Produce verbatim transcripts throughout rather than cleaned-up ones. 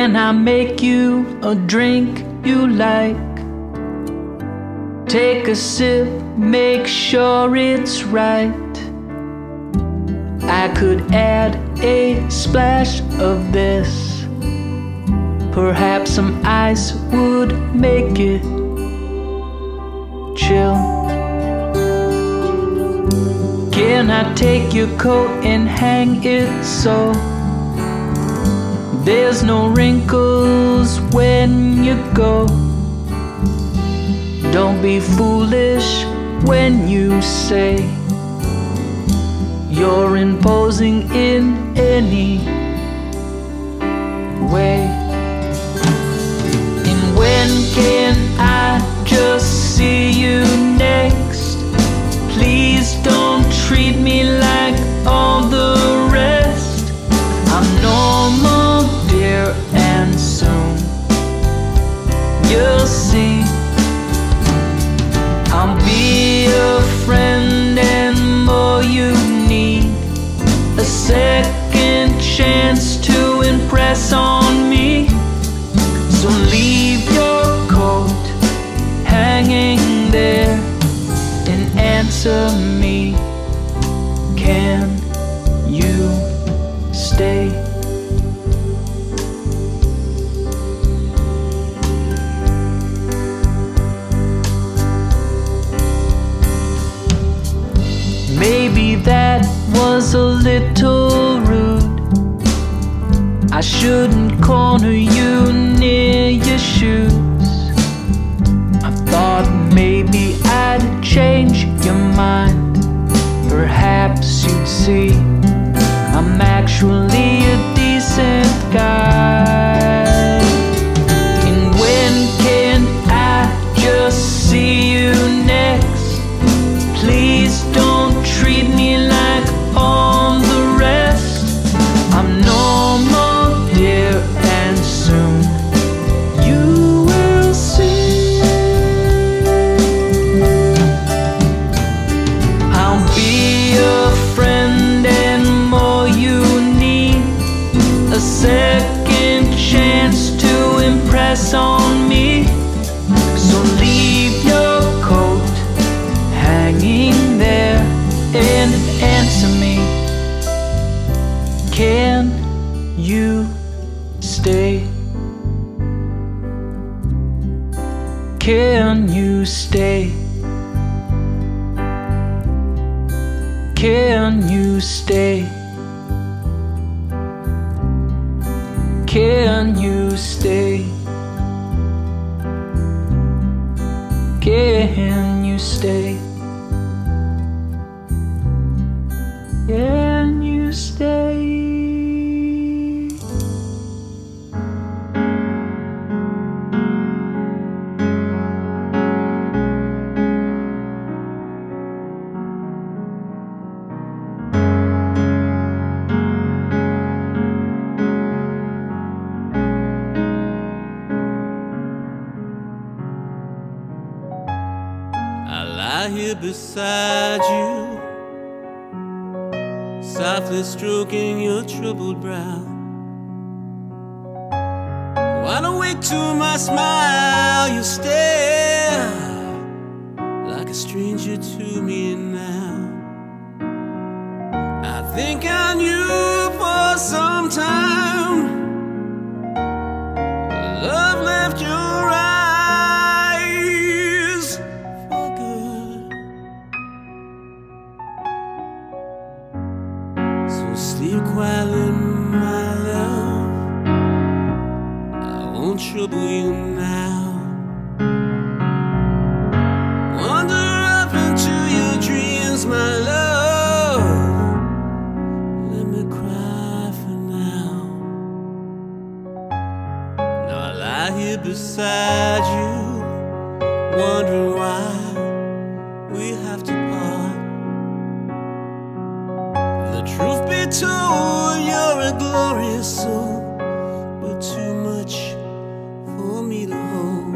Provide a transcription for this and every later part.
Can I make you a drink you like? Take a sip, make sure it's right. I could add a splash of this. Perhaps some ice would make it chill. Can I take your coat and hang it so there's no wrinkles when you go? Don't be foolish when you say you're imposing in any way. And when can I just see you next? Please don't treat me like all the rest. I'm normal, dear, and soon you'll see. I'll be a friend and more you need. A second chance to impress on me. So leave your coat hanging there and answer me. Can you stay? Maybe that was a little rude. I shouldn't corner you near your shoes. I thought maybe I'd change your mind. Perhaps you'd see I'm actually a decent guy. And when can I just see you next? Please don't treat me like all the rest. I'm normal, dear, and soon you will see. I'll be a friend and more you need. A second chance to impress on me. So leave your coat hanging there and answer me. Can you stay? Can you stay? Can you stay? Can you stay? Can you stay? Can you stay? I lie here beside you, softly stroking your troubled brow. Wide awake to my smile, you stare like a stranger to me now. I think I knew for some time love left your eyes for good. So sleep quietly, my love, I won't trouble you now. Wander up into your dreams, my love, let me cry for now. Now I lie here beside you, wondering why we have to part. The truth be told, you're a glorious soul, but too much for me to hold.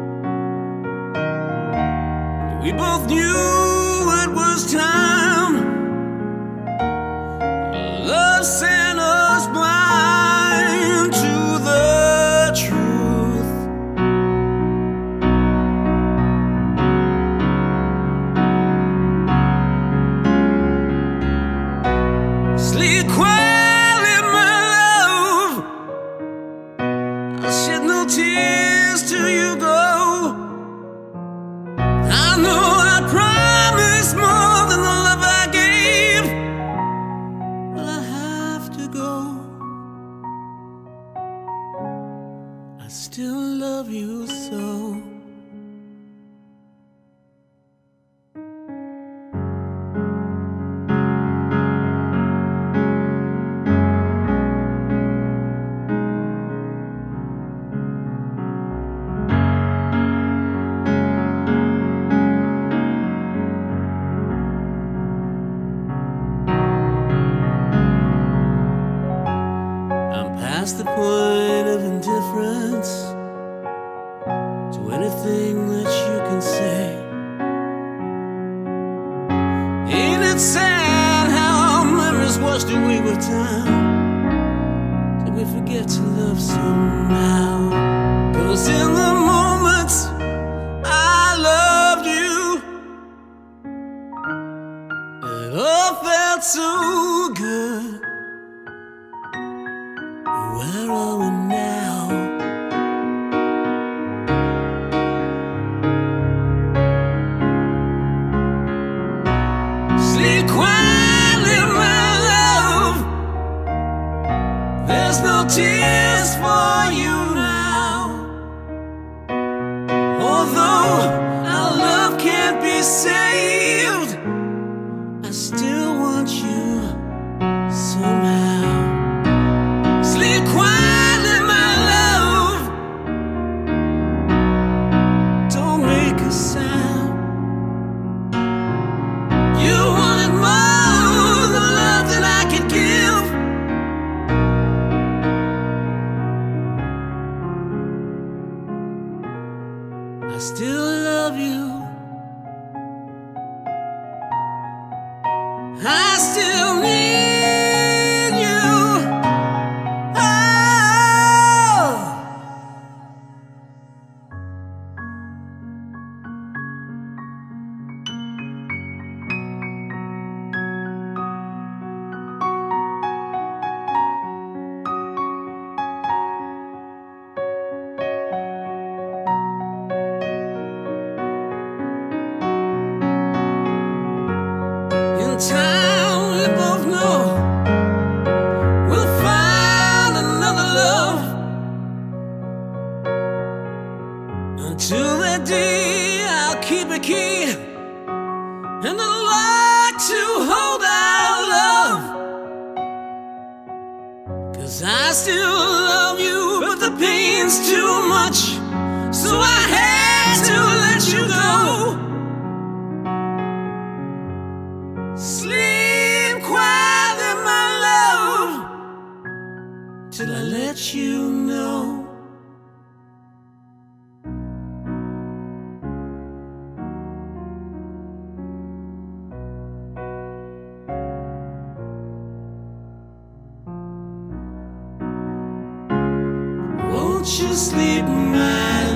We both knew it was time. Love sent us blind to the thing that you can say. Ain't it sad how our memories washed away with time? Did we forget to love somehow? 'Cause in the moments I loved you, it all felt so good. Where are we now? Sleep quietly, my love. There's no tears for you now. Although our love can't be saved, I still want you somehow. Sleep quietly, my love. Don't make a sound. You wanted more than love that I could give. I still love you. I still need you. Oh. In time, we both know we'll find another love. Until that day, I'll keep a key and a lock to hold our love. 'Cause I still love you, but the pain's too much, so I had to let you go. Sleep quietly, my love, till I let you know. Won't you sleep, my